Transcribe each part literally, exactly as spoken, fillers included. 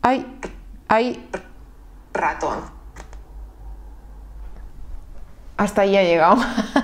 ay, ay. Ratón. Hasta ahí ha llegado.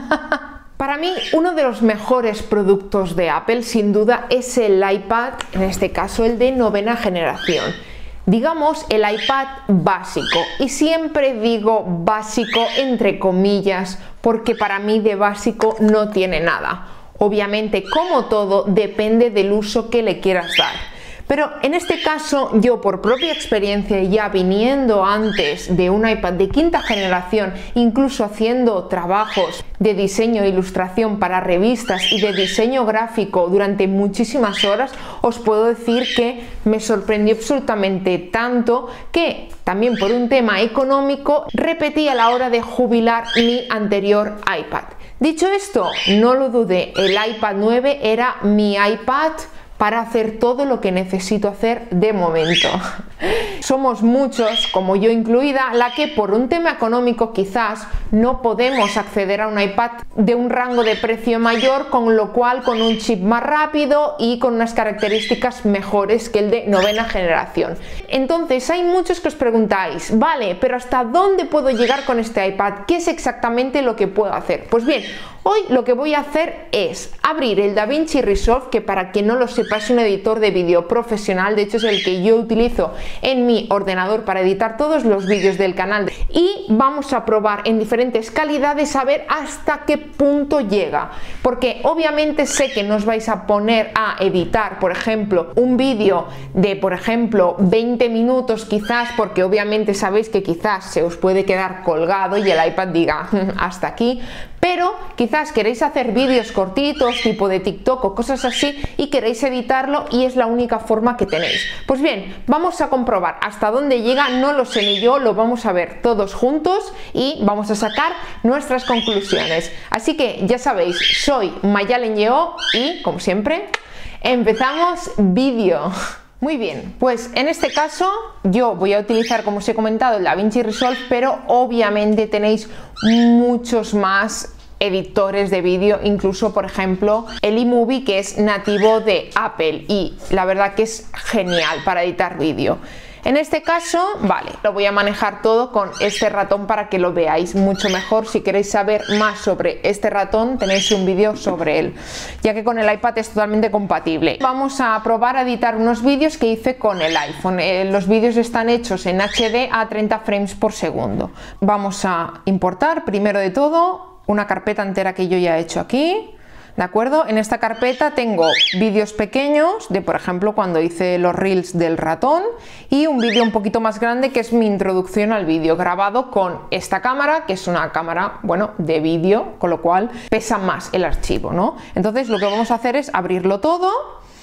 Para mí, uno de los mejores productos de Apple, sin duda, es el iPad, en este caso el de novena generación. Digamos el iPad básico, y siempre digo básico entre comillas, porque para mí de básico no tiene nada. Obviamente, como todo, depende del uso que le quieras dar. Pero en este caso, yo por propia experiencia, ya viniendo antes de un iPad de quinta generación, incluso haciendo trabajos de diseño e ilustración para revistas y de diseño gráfico durante muchísimas horas, os puedo decir que me sorprendió absolutamente tanto que también por un tema económico repetí a la hora de jubilar mi anterior iPad. Dicho esto, no lo dudé, el iPad nueve era mi iPad para hacer todo lo que necesito hacer de momento. Somos muchos, como yo incluida, la que por un tema económico quizás no podemos acceder a un iPad de un rango de precio mayor, con lo cual con un chip más rápido y con unas características mejores que el de novena generación. Entonces hay muchos que os preguntáis, vale, pero ¿hasta dónde puedo llegar con este iPad? ¿Qué es exactamente lo que puedo hacer? Pues bien, hoy lo que voy a hacer es abrir el DaVinci Resolve, que para quien no lo sepa es un editor de vídeo profesional, de hecho es el que yo utilizo en mi ordenador para editar todos los vídeos del canal, y vamos a probar en diferentes calidades a ver hasta qué punto llega, porque obviamente sé que no os vais a poner a editar, por ejemplo, un vídeo de, por ejemplo, veinte minutos quizás, porque obviamente sabéis que quizás se os puede quedar colgado y el iPad diga hasta aquí, pero quizás queréis hacer vídeos cortitos tipo de TikTok o cosas así y queréis editarlo y es la única forma que tenéis. Pues bien, vamos a comprobar hasta dónde llega, no lo sé ni yo, lo vamos a ver todos juntos y vamos a sacar nuestras conclusiones. Así que ya sabéis, soy Mayalen Lleó y, como siempre, empezamos vídeo. Muy bien, pues en este caso yo voy a utilizar, como os he comentado, el DaVinci Resolve, pero obviamente tenéis muchos más editores de vídeo, incluso por ejemplo el iMovie, que es nativo de Apple y la verdad que es genial para editar vídeo. En este caso, vale, lo voy a manejar todo con este ratón para que lo veáis mucho mejor. Si queréis saber más sobre este ratón, tenéis un vídeo sobre él, ya que con el iPad es totalmente compatible. Vamos a probar a editar unos vídeos que hice con el iPhone. Eh, los vídeos están hechos en H D a treinta frames por segundo. Vamos a importar, primero de todo, una carpeta entera que yo ya he hecho aquí. ¿De acuerdo? En esta carpeta tengo vídeos pequeños de, por ejemplo, cuando hice los reels del ratón, y un vídeo un poquito más grande que es mi introducción al vídeo, grabado con esta cámara, que es una cámara, bueno, de vídeo, con lo cual pesa más el archivo, ¿no? Entonces lo que vamos a hacer es abrirlo todo.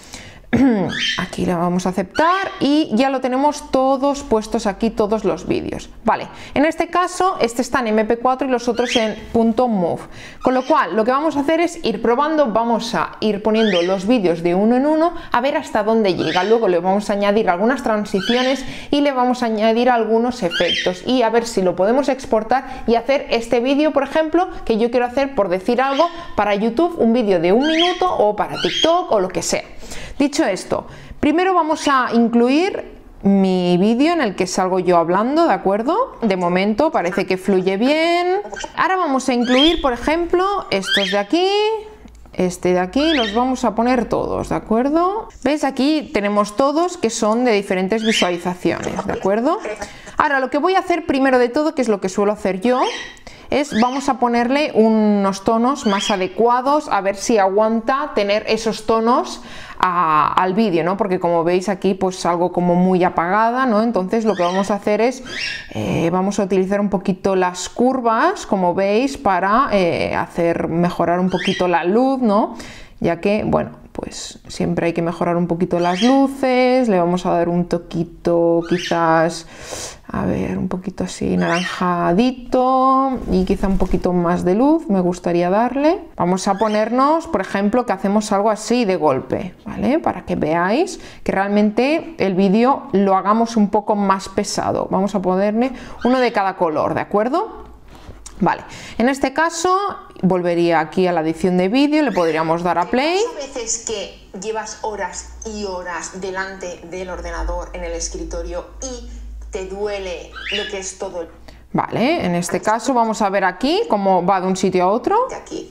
Aquí le vamos a aceptar y ya lo tenemos todos puestos aquí, todos los vídeos. Vale, en este caso este está en eme pe cuatro y los otros en .mov, con lo cual lo que vamos a hacer es ir probando, vamos a ir poniendo los vídeos de uno en uno a ver hasta dónde llega. Luego le vamos a añadir algunas transiciones y le vamos a añadir algunos efectos y a ver si lo podemos exportar y hacer este vídeo, por ejemplo, que yo quiero hacer, por decir algo, para YouTube, un vídeo de un minuto, o para TikTok o lo que sea. Dicho esto, primero vamos a incluir mi vídeo en el que salgo yo hablando, ¿de acuerdo? De momento parece que fluye bien. Ahora vamos a incluir, por ejemplo, estos de aquí, este de aquí, los vamos a poner todos, ¿de acuerdo? ¿Veis? Aquí tenemos todos que son de diferentes visualizaciones, ¿de acuerdo? Ahora lo que voy a hacer primero de todo, que es lo que suelo hacer yo, es vamos a ponerle unos tonos más adecuados, a ver si aguanta tener esos tonos a, al vídeo, ¿no? Porque como veis aquí pues algo como muy apagada, ¿no? Entonces lo que vamos a hacer es eh, vamos a utilizar un poquito las curvas, como veis, para eh, hacer mejorar un poquito la luz, ¿no? Ya que, bueno, pues siempre hay que mejorar un poquito las luces. Le vamos a dar un toquito quizás, a ver, un poquito así naranjadito y quizá un poquito más de luz me gustaría darle. Vamos a ponernos, por ejemplo, que hacemos algo así de golpe, ¿vale? Para que veáis que realmente el vídeo lo hagamos un poco más pesado. Vamos a ponerle uno de cada color, ¿de acuerdo? Vale, en este caso volvería aquí a la edición de vídeo, le podríamos dar a play. A veces que llevas horas y horas delante del ordenador en el escritorio y te duele lo que es todo el... Vale, en este caso vamos a ver aquí cómo va de un sitio a otro. de aquí.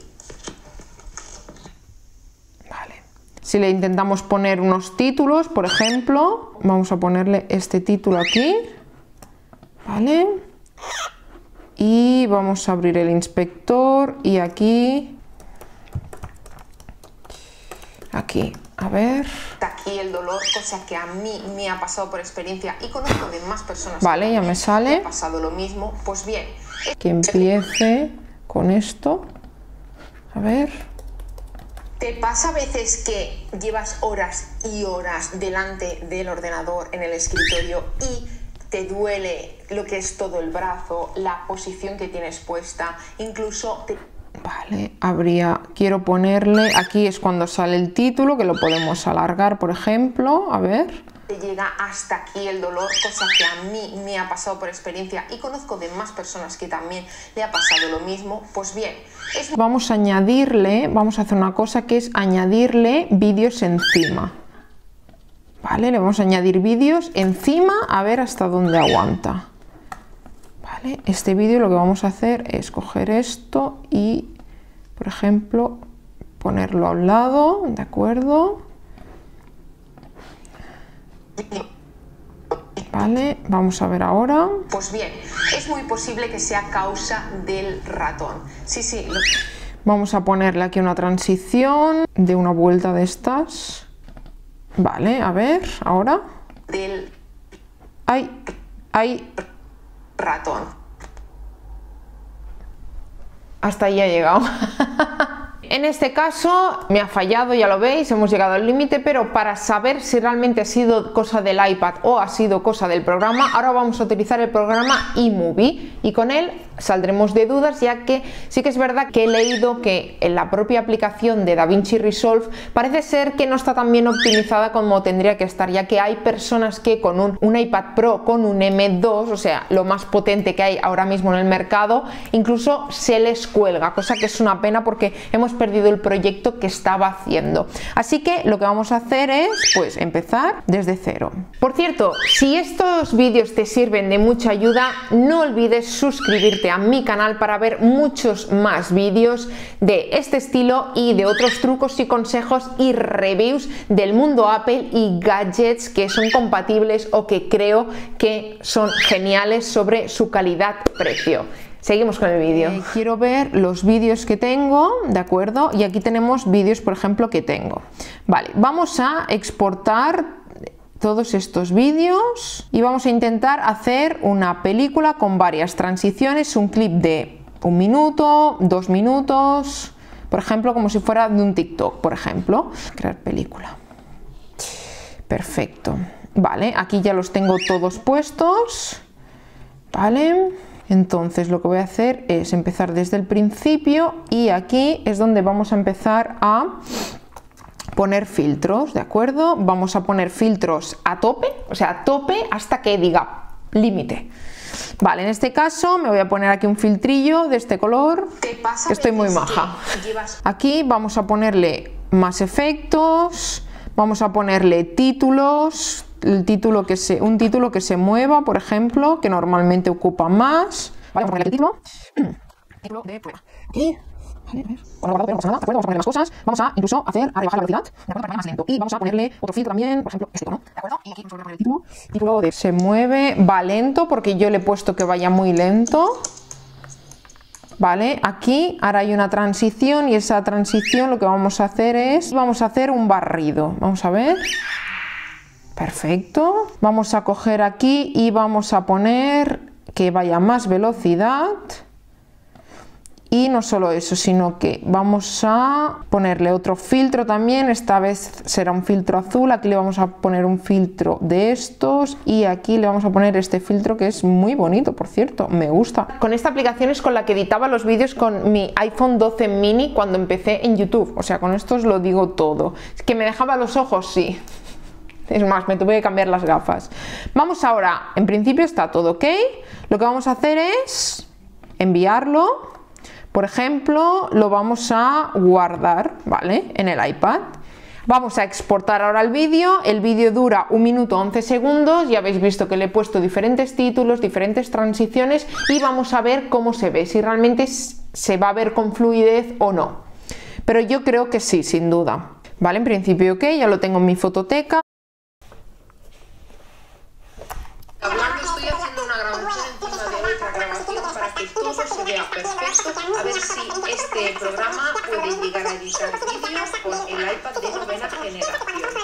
Vale. Si le intentamos poner unos títulos, por ejemplo, vamos a ponerle este título aquí. Vale. Y vamos a abrir el inspector y aquí, aquí, a ver. Hasta aquí el dolor, cosa que a mí me ha pasado por experiencia y conozco de más personas. Vale, ya me sale. Ha pasado lo mismo. Pues bien. Que empiece con esto. A ver. ¿Te pasa a veces que llevas horas y horas delante del ordenador en el escritorio y te duele lo que es todo el brazo, la posición que tienes puesta, incluso te... Vale, habría, quiero ponerle, aquí es cuando sale el título, que lo podemos alargar, por ejemplo, a ver. te llega hasta aquí el dolor, cosa que a mí me ha pasado por experiencia y conozco de más personas que también le ha pasado lo mismo. Pues bien, es... vamos a añadirle, vamos a hacer una cosa que es añadirle vídeos encima. Vale, le vamos a añadir vídeos encima a ver hasta dónde aguanta. Vale, este vídeo lo que vamos a hacer es coger esto y, por ejemplo, ponerlo a un lado, ¿de acuerdo? Vale, vamos a ver ahora. Pues bien, es muy posible que sea causa del ratón. Sí, sí. Lo... Vamos a ponerle aquí una transición de una vuelta de estas. Vale, a ver, ahora. Del... ¡Ay! ¡Ay! ratón. Hasta ahí ha llegado. En este caso me ha fallado, ya lo veis, hemos llegado al límite, pero para saber si realmente ha sido cosa del iPad o ha sido cosa del programa, ahora vamos a utilizar el programa iMovie y con él saldremos de dudas, ya que sí que es verdad que he leído que en la propia aplicación de DaVinci Resolve parece ser que no está tan bien optimizada como tendría que estar, ya que hay personas que con un, un iPad Pro con un eme dos, o sea, lo más potente que hay ahora mismo en el mercado, incluso se les cuelga, cosa que es una pena porque hemos perdido el proyecto que estaba haciendo. Así que lo que vamos a hacer es pues empezar desde cero. Por cierto, si estos vídeos te sirven de mucha ayuda, no olvides suscribirte a mi canal para ver muchos más vídeos de este estilo y de otros trucos y consejos y reviews del mundo Apple y gadgets que son compatibles o que creo que son geniales sobre su calidad-precio. Seguimos con el vídeo. Eh, quiero ver los vídeos que tengo, ¿de acuerdo? Y aquí tenemos vídeos, por ejemplo, que tengo. Vale, vamos a exportar todos estos vídeos y vamos a intentar hacer una película con varias transiciones, un clip de un minuto, dos minutos, por ejemplo, como si fuera de un TikTok, por ejemplo. Crear película. Perfecto. Vale, aquí ya los tengo todos puestos. Vale. Entonces lo que voy a hacer es empezar desde el principio y aquí es donde vamos a empezar a poner filtros, ¿de acuerdo? Vamos a poner filtros a tope, o sea, a tope hasta que diga límite. Vale, en este caso me voy a poner aquí un filtrillo de este color, que estoy muy maja. Aquí vamos a ponerle más efectos, vamos a ponerle títulos, el título que se, un título que se mueva, por ejemplo, que normalmente ocupa más. Vale, vamos a ponerle el título. Título de prueba. Aquí. Vale, a ver. Bueno, guardado, pero no pasa nada, ¿de acuerdo? Vamos a ponerle más cosas. Vamos a incluso hacer, a rebajar la velocidad, ¿de acuerdo? Para que vaya más lento. Y vamos a ponerle otro filtro también, por ejemplo, este tono, ¿de acuerdo? Y aquí vamos a poner el título. Título de se mueve, va lento, porque yo le he puesto que vaya muy lento. Vale, aquí ahora hay una transición y esa transición lo que vamos a hacer es, vamos a hacer un barrido. Vamos a ver. Perfecto. Vamos a coger aquí y vamos a poner que vaya más velocidad. Y no solo eso, sino que vamos a ponerle otro filtro también. Esta vez será un filtro azul. Aquí le vamos a poner un filtro de estos. Y aquí le vamos a poner este filtro que es muy bonito, por cierto. Me gusta. Con esta aplicación es con la que editaba los vídeos con mi iPhone doce mini cuando empecé en YouTube. O sea, con esto os lo digo todo. ¿Es que me dejaba los ojos? Sí. Es más, me tuve que cambiar las gafas. Vamos ahora, en principio está todo ok. Lo que vamos a hacer es enviarlo. Por ejemplo, lo vamos a guardar, ¿vale? En el iPad. Vamos a exportar ahora el vídeo. El vídeo dura un minuto once segundos. Ya habéis visto que le he puesto diferentes títulos, diferentes transiciones y vamos a ver cómo se ve, si realmente se va a ver con fluidez o no. Pero yo creo que sí, sin duda. Vale, en principio ok, ya lo tengo en mi fototeca. Hablando, estoy haciendo una grabación encima de otra grabación para que todo se vea perfecto. A ver si este programa puede llegar a editar vídeos con el iPad de novena generación.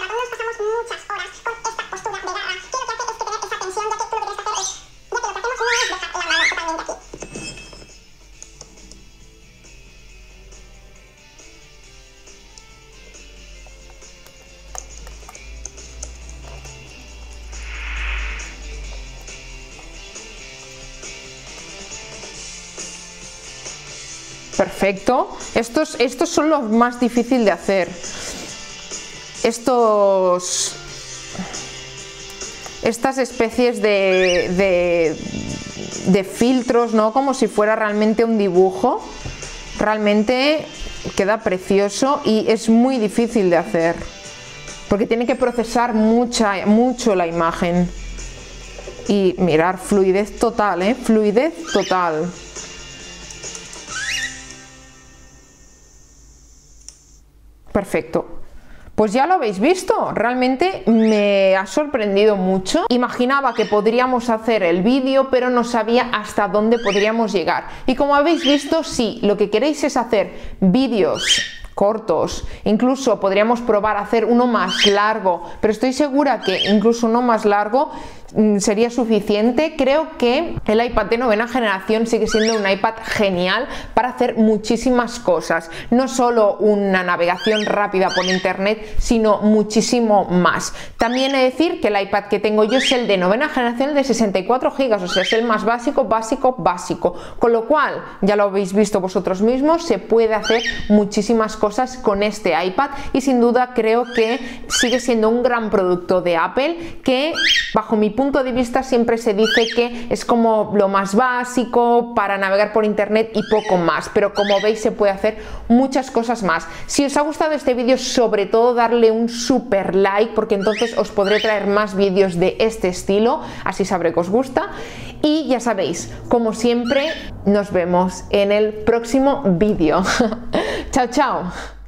Perfecto. Estos, estos son los más difíciles de hacer. Estos... Estas especies de, de, de filtros, ¿no? Como si fuera realmente un dibujo. Realmente queda precioso y es muy difícil de hacer. Porque tiene que procesar mucha, mucho la imagen. Y mirar, fluidez total, ¿eh? Fluidez total. Perfecto. Pues ya lo habéis visto, realmente me ha sorprendido mucho. Imaginaba que podríamos hacer el vídeo, pero no sabía hasta dónde podríamos llegar. Y como habéis visto, sí, lo que queréis es hacer vídeos cortos, incluso podríamos probar a hacer uno más largo, pero estoy segura que incluso uno más largo sería suficiente. Creo que el iPad de novena generación sigue siendo un iPad genial para hacer muchísimas cosas, no solo una navegación rápida por internet, sino muchísimo más. También he de decir que el iPad que tengo yo es el de novena generación de sesenta y cuatro gigas, o sea, es el más básico, básico, básico, con lo cual, ya lo habéis visto vosotros mismos, se puede hacer muchísimas cosas con este iPad y sin duda creo que sigue siendo un gran producto de Apple, que bajo mi punto punto de vista siempre se dice que es como lo más básico para navegar por internet y poco más, pero como veis se puede hacer muchas cosas más. Si os ha gustado este vídeo, sobre todo darle un super like, porque entonces os podré traer más vídeos de este estilo, así sabré que os gusta. Y ya sabéis, como siempre, nos vemos en el próximo vídeo. Chao, chao.